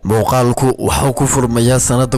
muuqaalku wuxuu ku furmayaa sanada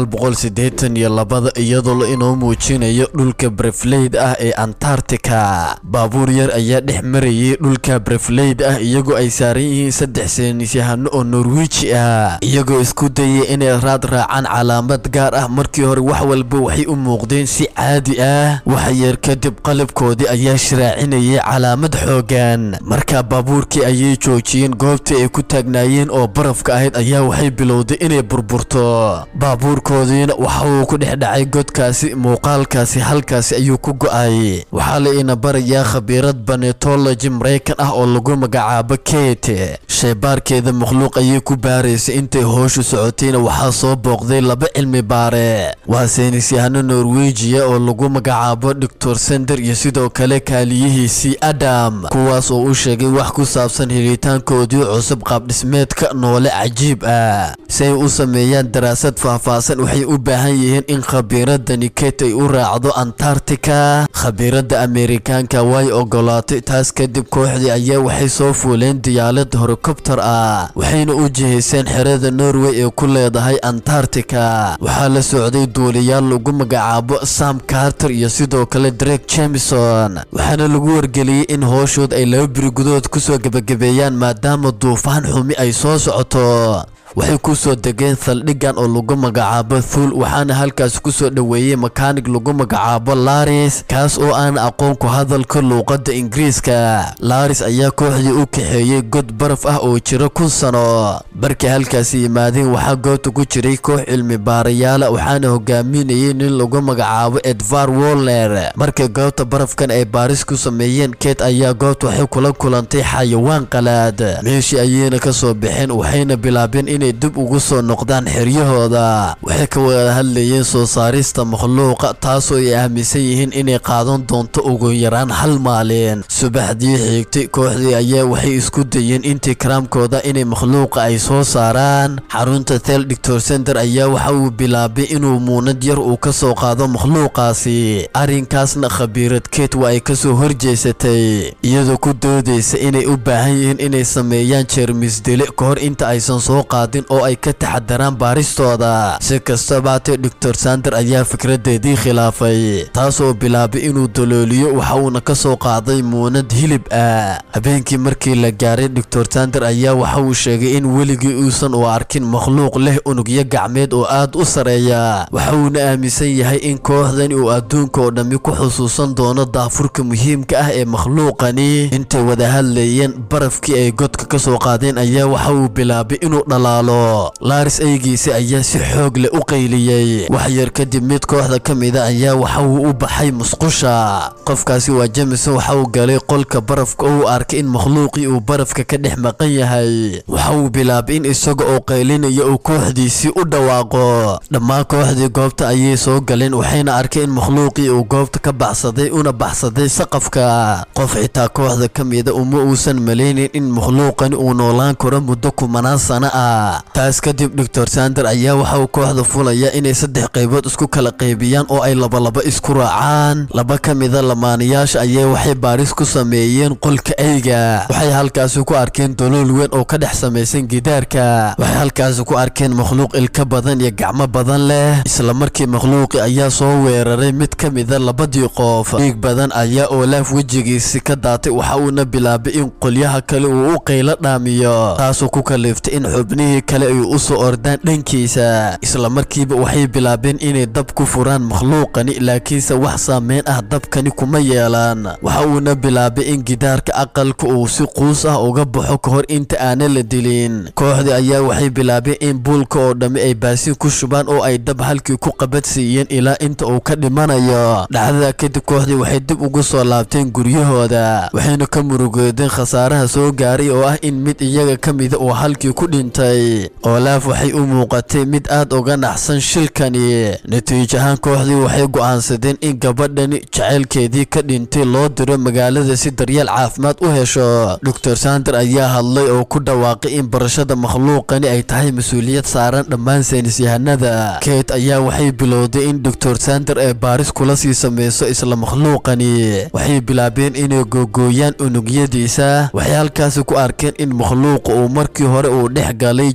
1982 iyadoo la inoo muujinayo dhulka Brefleid ah ee Antarctica. Baabuur yar ayaa dhex marayay dhulka Brefleid ah iyagoo ay saaran yihiin saddex saynisyahano oo Norwich ah, iyagoo isku dayay inay raad raacaan calaamad gaar ah. Markii hore wax walba waxay u muuqdeen si caadi ah, wax yar kadib qalabkoodii ayaa shiraacinayay calaamad xoogan. Markaa baabuurkii ayay joojiyeen goobtii ay ku taagnaayeen oo barafka ahayd ayaa waxay bilowday inay burburto. baabuurkoodiina waxa uu ku dhex dhacay godkaasi. muuqaalkaasi halkaasi ayuu ku go'ay. waxaa la ina barayaa khabiirad planetology Mareykan ah oo lagu magacaabo Kate. shaybaarkeeda makhluuq ayay ku baaraysay. intay howshu socotayna waxaa soo booqday laba cilmi baare. waa saynisyahano Norwejiya oo lagu magacaabo Dr. Sander iyo sidoo kale kaaliyihiisii Adam, kuwaas oo u sheegay wax ku saabsan helitaankoodii cusub qaab dhismeedka noole cajiib ah. si ay u sameeyaan daraasad faahfaahsan waxay u baahan yihiin in khabiiradani Kate ay u raacdo Antarctica. khabiirada Ameerikaanka way ogolaatay. taas kadib kooxdii ayaa waxay soo fuuleen diyaarad helicopter ah, waxayna u jihayseen xerada Norway ee ku leedahay Antarctica. waxaa la socday duuliyaal lagu magacaabo Sam Carter iyo sidoo kale Drake Jameson, waxaana lagu wargeliyay in howshood ay 2 biri gudahood kusoo gabagabeeyaan maadaama duufaan xumi ay soo socoto. waxay ku soo degeen saldhiggan oo lagu magacaabo Thule, waxaana halkaas ku soo dhaweeyay makaanig lagu magacaabo Laris, kaas oo aan aqoon ku hadalka luuqadda Ingiriiska. Laris ayaa kooxdii u kaxeeyay god baraf ah oo jira 1000 sano. markay halkaas yimaadeen waxaa goobta ku jiray koox cilmi baarayaal, waxaana hogaaminayay nin lagu magacaabo Edvard Wollner. markay goobta barafkan ay baaris ku sameeyeen, Kate ayaa goobta waxay kula kulantay xayawaan qalaad. meeshii ayayna ka soo baxeen, waxayna bilaabeen inay dib ugu soo noqdaan xeryahooda. waxay ka wada hadlayeen soo saarista makhluuqa, taasoo ay aaminsan yihiin inay qaadan doonto ugu yaraan 1 maalin. subaxdii xigtay kooxdii ayaa waxay isku dayeen intii karaamkooda inay makhluuqa ay soo saaraan. xarunta Thel Dr. Sander ayaa waxa uu bilaabay inuu muunad yar uu ka soo qaado makhluuqaasi. arrinkaasna khabiirad Kate waa ay ka soo horjeesatay, iyadoo ku doodaysa inay u baahan yihiin inay sameeyaan jeermis dile ka hor inta aysan soo qaadin oo ay ka taxadaraan baaristooda. si kastaba haatee Dr. Sander ayaa fikradeedii khilaafay, taasoo bilaabay inuu dalooliyo. waxa uuna ka soo qaaday muunad hilib ah. habeenkii markii la gaaray, Dr. Sander ayaa waxa uu sheegay in weligii uusan u arkin makhluuq leh unugyo gacmeed oo aad u sareeya. waxa uuna aaminsan yahay in kooxdani uu adduunka oo dhammi ku xusuusan doono daafurka muhiimka ah ee makhluuqani. intay wada hadlayeen, barafkii ay godka ka soo qaadeen ayaa waxa uu bilaabay inuu dhalaalo. Laris aygiisa ayaa si xoog leh u qayliyay. wax yar kadib mid kooxda ka mid ah ayaa waxa uu u baxay musqusha. qofkaasi waa Jameson. waxa uu galay qolka barafka oo uu arkay in makhluuqii uu barafka ka dhex maqan yahay. waxa uu bilaabay in isaga oo qaylinayo uu kooxdiisii u dhawaaqo. dhammaan kooxdii goobta ayay soo galeen, waxayna arkeen in makhluuqii uu goobta ka baxsaday una baxsaday saqafka. qof xitaa kooxda ka mid ah uma uusan malaynin in makhluuqani uu noolaan karo muddo 10 sano ah. taas kadib Dr. Sander ayaa waxa uu kooxda fulaya inay 3 qaybood isku kala qaybiyaan oo ay laba isku raacaan. laba ka mid ah lamaanayaasha ayaa waxay baaris ku sameeyeen qolka eyga. waxay halkaas ku arkeen dalool weyn oo ka dhex samaysan gidaarka. waxay halkaas ku arkeen makhluuq ilka badan iyo gacmo badan leh. isla markii makhluuqi ayaa soo weeraray mid ka mid ah labadii qof. dhiig badan ayaa Olaf wejigiisa ka daatay. waxa uuna bilaabay in qolyaha kale uu u qaylo dhaamiyo, taasoo ku kaliftay in xubnihii kale ay u soo ordaan dhankiisa. isla markiiba waxay bilaabeen inay dab ku furaan makhluuqani, laakiinse wax saameyn ah dabkani kuma yeelan. waxa uuna bilaabay in gidaarka aqalka uu si quus ah uga baxo ka hor inta aanan la dilin. kooxdii ayaa waxay bilaabeen in buulka oo dhammi ay baasin ku shubaan oo ay dab halkii ku qabadsiiyeen ilaa inta uu ka dhimanayo. dhacdada kadib kooxdii waxay dib ugu soo laabteen guryahooda, waxayna ka murugoodeen khasaaraha soo gaaray oo ah in mid iyaga ka mida uu halkii ku dhintay. Olaf waxay u muuqatay mid aad uga naxsan shilkani. natiijo ahaan kooxdii waxay go'aansadeen in gabadhani jacaylkeedii ka dhintay loo diro magaalada si daryeel caafimaad u hesho. Dr. Sander ayaa hadlay oo ku dhawaaqay in barashada makhluuqani ay tahay mas'uuliyad saaran dhammaan saynisyahanada. Kate ayaa waxay bilowday in Dr. Sander ay baaris kula sii sameyso isla makhluuqani. waxay bilaabeen inay googooyaan unugyadiisa. waxay halkaas ku arkeen in makhluuqa uu markii hore uu dhex galay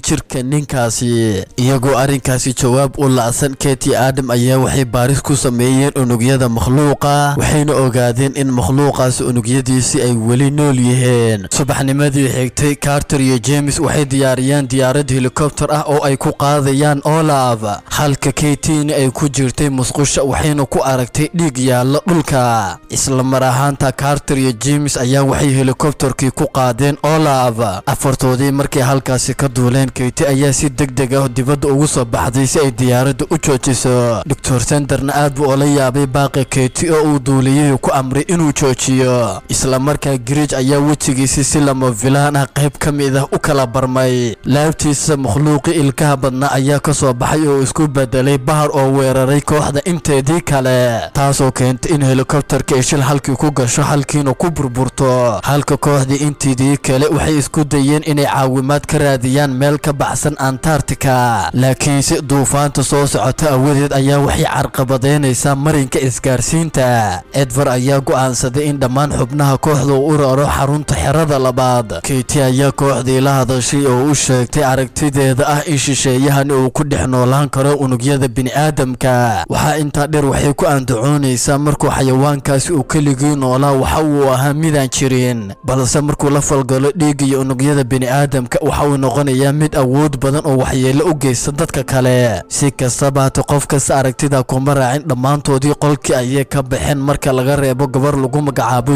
jirka ninkaasi. iyagoo arrinkaasi jawaab u la'san, Kate iyo Adam ayaa waxay baaris ku sameeyeen unugyada makhluuqa, waxayna ogaadeen in makhluuqaasi unugyadiisi ay weli nool yihiin. subaxnimadii xigtay, Carter iyo James waxay diyaariyeen diyaarad helikobtar ah oo ay ku qaadayaan Olaf, halka Katina ay ku jirtay musqusha waxayna ku aragtay dhiig yaalla dhulka. isla mar ahaanta Carter iyo James ayaa waxay helikobtarkii ku qaadeen Olaf. afartoodii markay halkaasi ka duuleen, Kate ayaa si degdeg ah dibadda ugu soo baxday si ay diyaaradda u joojiso. Dr. Sanderna aad buu ola yaabay baaqi Kate oo uu duuliyay ku amray inuu joojiyo. isla markaa Gridge ayaa wejigiisa si lama filaan ah qayb ka mid ah u kala barmay. laabtiisa makhluuqi ilkaha badnaa ayaa ka soo baxay oo isku bedelay bahar oo weeraray kooxda inteedii kale, taasoo keentay in helikobtarka ay shil halkii ku gasho halkiina ku burburto. halka kooxdii inteedii kale waxay isku dayeen inay caawimaad ka raadiyaan meel ka baxsan Antarctica, laakiinse duufaanta soo socota awadeed ayaa waxay carqabadeynaysaa marinka isgaarsiinta. Edward ayaa go'aansaday in dhammaan xubnaha kooxda uu u raro xarunta xerada labaad. Kate ayaa kooxdii la hadashay oo u sheegtay aragtideeda ah in shisheeyahani uu ku dhex noolaan karo unugyada bini'aadamka. waxaa intaa dheer waxay ku andacoonaysaa markuu xayawaankaasi uu keligii noolaa waxa uu ahaa midaan jirin, balse markuu la falgalo dhiigga iyo unugyada bini'aadamka waxa uu noqonayaa mid awood badan oo waxyeello u geysta dadka kale. si kastaba hata qof kasta aragtida kuma raacin, dhammaantoodii qolkii ayay ka baxeen marka laga reebo gabar lagu magacaabo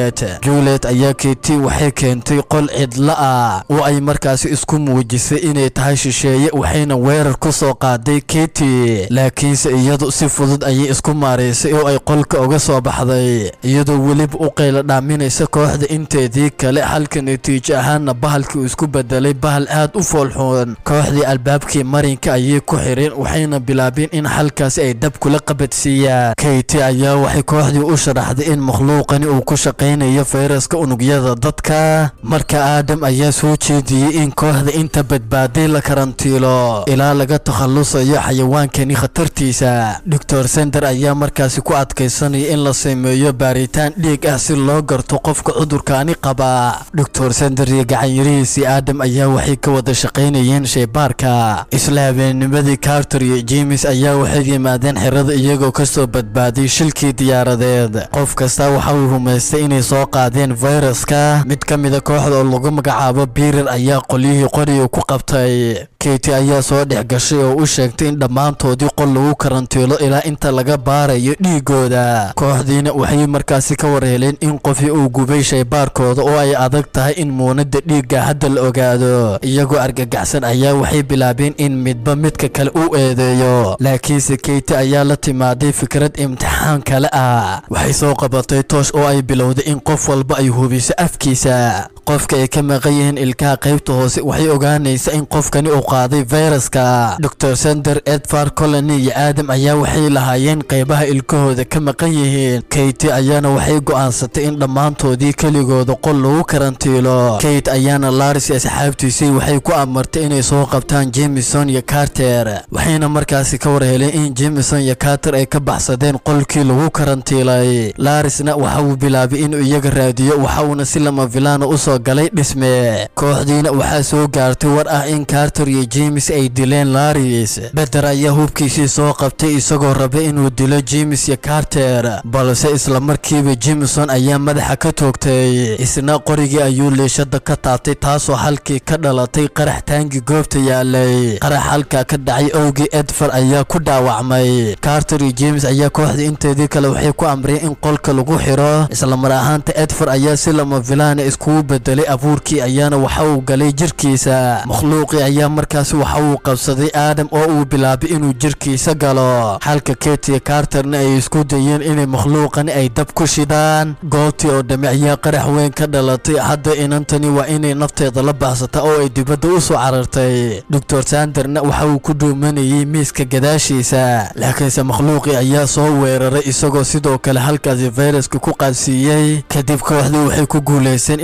Juliet ayaa Kate waxay keentay qol cidla ah oo ay markaasi isku muujisay inay tahay shisheeye, waxayna weerar ku soo qaaday Kate, laakiinse iyadu si fudud ayay isku maareysay oo ay qolka uga soo baxday iyadoo weliba u qaylo dhaaminaysa kooxda inteedii kale. halka natiijo ahaanna bahalkii uu isku bedelay bahal aad u foolxuun. kooxdii albaabkii marinka ayay ku xireen waxayna bilaabeen in halkaasi ay dab kula qabadsiiyaan. Kate ayaa waxay kooxdii u sharaxday in makhluuqani uu ku shaqaynayo fayraska unugyada dadka. marka Adam ayaa soo jeediyey in kooxda inta badbaaday la karantiilo ilaa laga takhalusayo xayawaankani khatartiisa. Dr. Sander ayaa markaasi ku adkaysanaya in la sameeyo baaritaan dhiig ah si loo garto qofka cudurkaani qaba. Dr. Sander iyo gacanyarihiisii Adam ayaa waxay ka wada shaqaynayeen shaybaarka. isla habeennimadii Carter iyo James ayaa waxay yimaadeen xerada iyagoo ka soo badbaaday shilkii diyaaradeed. qof kasta waxa uu rumaystay inay soo qaadeen fayraska. mid ka mid ah kooxda oo lagu magacaabo Peter ayaa qolyihii qoriga ku qabtay. Kate ayaa soo dhex gashay oo u sheegtay in dhammaantoodii qol lagu karantiilo ilaa inta laga baarayo dhiigooda. kooxdiina waxay markaasi ka warheleen in qofii uu gubay shaybaarkooda oo ay adag tahay in muunada dhiigga hadda la ogaado. iyagoo argagaxsan ayaa waxay bilaabeen in midba midka kale u eedeeyo, laakiinse Kate ayaa la timaaday fikrad imtixaan kale ah. waxay soo qabatay toosh oo ay bilowday in qof walba ay hubiso afkiisa. qofka ay ka maqan yihiin ilkaha qaybta hoose waxay ogaanaysaa in qofkani uu qaaday fayraska. Dr. Sander, Edward, Colony iyo Adam ayaa waxay lahaayeen qaybaha ilkahooda ka maqan yihiin. Kate ayaana waxay go'aansatay in dhammaantoodii keligooda qol lagu karantiilo. Kate ayaana Laris iyo asxaabtiisii waxay ku amartay inay soo qabtaan Jameson iyo Carter, waxayna markaasi ka warheleen in Jameson iyo Carter ay ka baxsadeen qolkii lagu karantiilay. Larisna waxa uu bilaabay inuu iyaga raadiyo, waxa uuna si lama filaan u soo galay dhisme. kooxdiina waxaa soo gaartay war ah in Carter iyo James ay dileen Laris. Peter ayaa hubkiisii soo qabtay isagoo rabay inuu dilo James iyo Carter, balse isla markiiba Jameson ayaa madaxa ka toogtay. isna qorigii ayuu leeshada ka taabtay, taasoo halkii ka dhalatay qarax taangi goobta yaalay. qarax halkaa ka dhacay awgii Edward ayaa ku dhaawacmay. Carter iyo James ayaa kooxda inteedii kale waxay ku amreen in qolka lagu xiro. isla mar ahaanta Edward ayaa si lama filaan iskugu bedelay abuurkii ayaana waxa uu galay jirkiisa. makhluuqii ayaa markaasi waxa uu qabsaday Adam oo uu bilaabay inuu jirkiisa galo, halka Kate iyo Carterna ay isku dayeen inay makhluuqani ay dab ku shidaan. goobtii oo dhami ayaa qarax weyn ka dhalatay. hadda inantani waa inay nafteeda la baxsata oo ay dibadda u soo carartay. Dr. Sanderna waxa uu ku dhuumanayay miiska gadaashiisa, laakiinse makhluuqii ayaa soo weeraray isagoo sidoo kale halkaasi fayraska ku qaadsiiyey. kadib kooxdii waxay ku guulaysteen inay makhluuq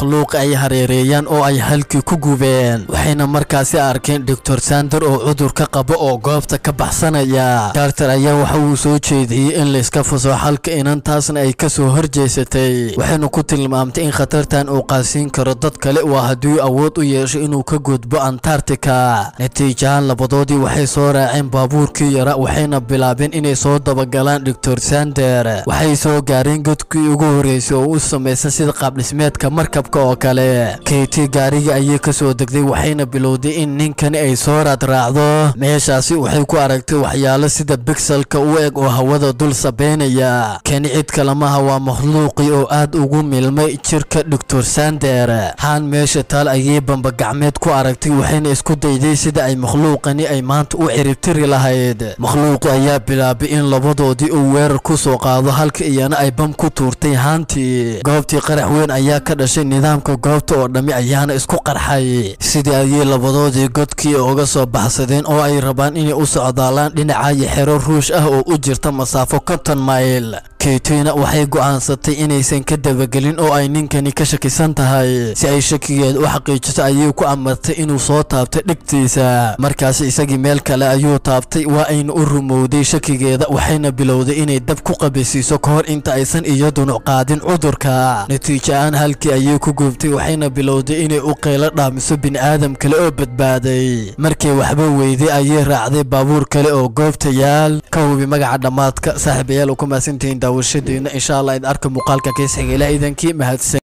makhluuq ay hareereeyaan oo ay halkii ku gubeen waxayna markaasi arkeen Dr. Sander oo cudur ka qabo oo goobta ka baxsanaya Carter ayaa waxa uu soo jeediyay in la iska faso halka inantaasna ay ka soo horjeesatay waxayna ku tilmaamtay in khatartan uu qaasiin karo dad kale waa haddii awood u yeesho inuu ka gudbo Antarctica natiijahan labadoodii waxay soo raaceen baabuurkii yara waxayna bilaabeen inay soo dabagalaan Dr. Sander waxay soo gaareen godkii ugu horeysay oo u sameeyay sida qaab dhismeedka markabka oo kale Katie gaariga ayay ka soo degday waxayna bilowday in ninkani ay soo raacdo meeshaasi waxay ku aragtay waxyaalo sida pixelka u eg oo hawada dul sabeynaya kan cid kalamaha waa makhluuqi oo aad ugu milmay jirka Dr. Sander haan meesha taal ayay bamba gacmeed ku aragtay waxayna isku dayday sida ay makhluuqani ay maanta u ciribtiri lahayd makhluuqu ayaa bilaabay in labadoodii uu weerar ku soo qaado halka iyana ay bam ku tuurtay haantii goobtii qarax weyn ayaa ka dhashay nidaamka goobta oo dhami ayaana isku qarxay sidii ayay labadoodii godkii uga soo baxsadeen oo ay rabaan inay u socdaalaan dhinaca xero ruush ah oo u jirta masaafo 50 mayl Katina waxay go'aansatay inaysan ka dabagelin oo ay ninkani ka shakisan tahay si ay shakigeeda u xaqiijiso ayay ku amartay inuu soo taabto dhigtiisa markaas isagii meel kale ayuu taabtay waa ayna u rumowday shakigeeda waxayna bilowday inay dab ku qabeysiiso ka hor inta aysan iyaduna qaadin cudurka natiijaan halkii ayay ku gubtay waxayna bilowday inay u qeylo dhaamiso bini'aadam kale oo badbaaday markii waxba weyday ayay raacday baabuur kale oo goobta yaal ka hubi magaca dhamaadka saaxiibayaal ku maasantiin daawashadeena insha Allah id arka muuqaalka kees xiga ilaa idankii mahadsan